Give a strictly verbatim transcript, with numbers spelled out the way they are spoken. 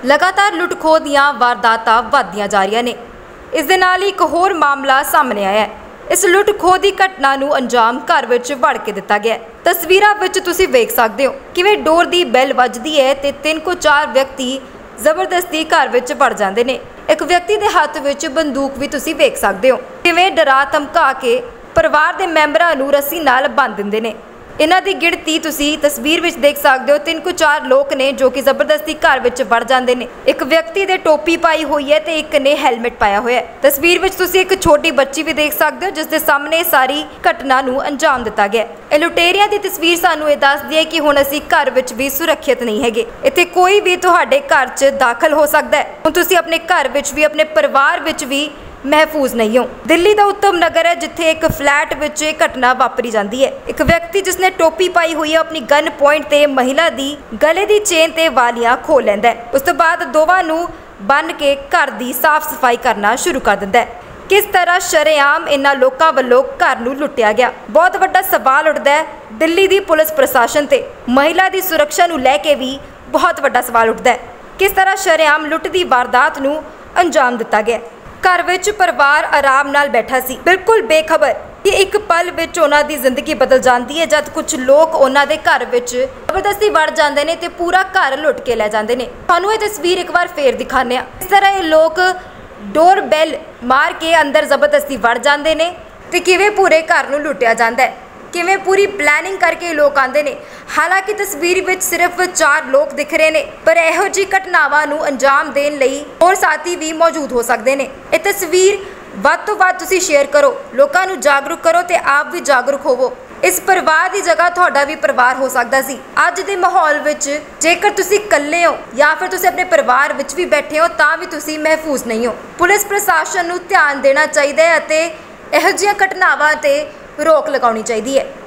लगातार लुट खोह दीआं वारदातां वधदियां जा रहीआं ने। इस दे नाल ही एक होर मामला सामने आया है। इस लुट खोह की घटना नूं अंजाम घर विच वड़ के दिता गया। तस्वीरां विच तुसीं वेख सकदे हो किवें डोर दी बैल वजदी है ते तीन को चार व्यक्ति जबरदस्ती घर विच वड़ जांदे ने। एक व्यक्ति दे हत्थ विच बंदूक भी तुसीं वेख सकदे हो, किवें डरा धमका के परिवार दे मैंबरां नूं रस्सी नाल बंन दिंदे ने। इन्हां दी गिणती तुसीं तस्वीर विच देख सकदे हो, तीन को चार लोग ने जो कि जबरदस्ती घर विच वड़ जांदे ने। एक व्यक्ति दे टोपी पाई हुई है ते एक ने हैलमेट पाया होया है। तस्वीर विच तुसीं एक छोटी बच्ची भी देख सकदे हो जिस दे सामने सारी घटना नूं अंजाम दिता गया। ਇਹ ਲੁਟੇਰਿਆਂ ਦੀ ਤਸਵੀਰ ਸਾਨੂੰ ਇਹ ਦੱਸਦੀ ਹੈ ਕਿ ਹੁਣ ਅਸੀਂ ਘਰ ਵਿੱਚ ਵੀ ਸੁਰੱਖਿਅਤ ਨਹੀਂ ਹੈਗੇ। ਇੱਥੇ ਕੋਈ ਵੀ ਤੁਹਾਡੇ ਘਰ 'ਚ ਦਾਖਲ ਹੋ ਸਕਦਾ ਹੈ। ਹੁਣ ਤੁਸੀਂ ਆਪਣੇ ਘਰ ਵਿੱਚ ਵੀ ਆਪਣੇ ਪਰਿਵਾਰ ਵਿੱਚ ਵੀ महफूज नहीं हो। दिल्ली का उत्तम नगर है जिथे एक फ्लैट विच घटना वापरी जाती है। एक व्यक्ति जिसने टोपी पाई हुई है अपनी गन पॉइंट ते महिला दी गले दी चेन ते वालियां खोल लैंदा है। उस तो बाद दोवां नूं बन के घर दी साफ सफाई करना शुरू कर दिंदा है। किस तरह शरेआम इन्हां लोकां वल्लों घर नूं लुटिया गया। बहुत वड्डा सवाल उठदा है दिल्ली दी पुलिस प्रशासन ते महिला दी सुरक्षा नूं लैके भी बहुत वड्डा सवाल उठदा है। किस तरह शरेआम लुट दी वारदात नूं अंजाम दिता गया। घर विच परिवार आराम नाल बैठा सी, बिल्कुल बेखबर कि एक पल विच उन्हां दी जिंदगी बदल जाती है जद कुछ लोग उन्हां दे घर विच जबरदस्ती वड़ जांदे ने ते पूरा घर लुट के लै जांदे ने। तुहानूं ये तस्वीर एक बार फेर दिखाने आ। इस तरह ये लोग डोर बैल मार के अंदर जबरदस्ती वड़ जांदे ने ते किवें पूरे घर नूं लुटिया जांदा है, किवें पूरी प्लैनिंग करके लोग आंदे ने। हालांकि तस्वीर विच सिर्फ चार लोग दिख रहे ने पर इहो जी घटनावां नूं अंजाम देण लई होर साथी भी मौजूद हो सकदे ने। ये तस्वीर वध तों वध तुसीं शेयर करो, लोकां नूं जागरूक करो ते आप भी जागरूक होवो। इस परिवार की जगह तुहाडा भी परिवार हो सकदा सी। अज दे माहौल विच जेकर तुसीं इकल्ले हो या फिर तुसीं अपने परिवार विच भी बैठे हो तां भी तुसीं महफूज नहीं हो। पुलिस प्रशासन नूं ध्यान देना चाहिदा है अते इहो जिहियां घटनावां ते रोक लगाउणी चाहिदी है।